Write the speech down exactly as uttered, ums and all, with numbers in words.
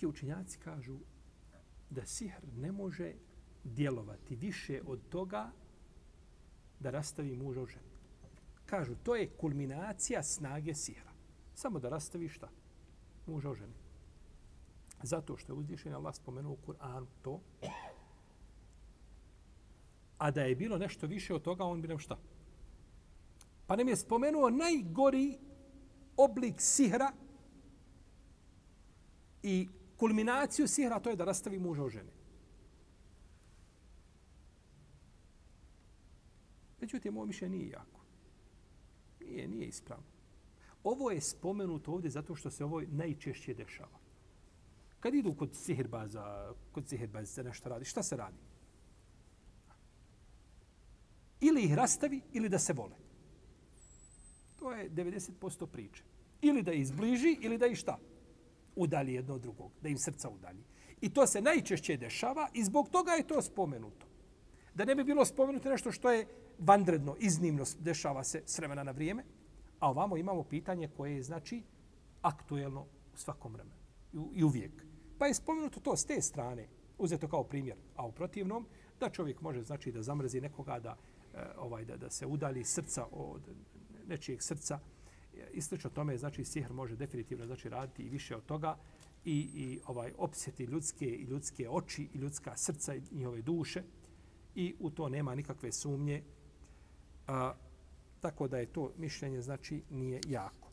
Islamski učenjaci kažu da sihr ne može djelovati više od toga da rastavi muža u ženu. Kažu, to je kulminacija snage sihra. Samo da rastavi šta? Muža u ženu. Zato što je uzvišen Allah spomenuo u Kur'anu to. A da je bilo nešto više od toga, on bi nam šta? Pa nam je spomenuo najgori oblik sihra i kulminaciju sihra, to je da rastavi muža u ženi. Međutim, ovo mišljenje nije jako. Nije, nije ispravno. Ovo je spomenuto ovdje zato što se ovo najčešće dešava. Kad idu kod sihirbaza, kod sihirbaza nešto radi, šta se radi? Ili ih rastavi, ili da se vole. To je devedeset posto priče. Ili da ih izbliži, ili da ih šta? Udalji jedno od drugog. Da im srca udalji. I to se najčešće dešava i zbog toga je to spomenuto. Da ne bi bilo spomenuto nešto što je vanredno, iznimno dešava se s vremena na vrijeme, a ovamo imamo pitanje koje je, znači, aktuelno u svakom vremenu i uvijek. Pa je spomenuto to s te strane, uzeto kao primjer, a u protivnom, da čovjek može, znači, da zamrzi nekoga, da, ovaj, da, da se udalji srca od nečijeg srca. I slično tome, znači, sihr može definitivno, znači, raditi i više od toga i, i ovaj opsjeti ljudske i ljudske oči i ljudska srca i njihove duše. I u to nema nikakve sumnje. A, tako da je to mišljenje, znači, nije jako.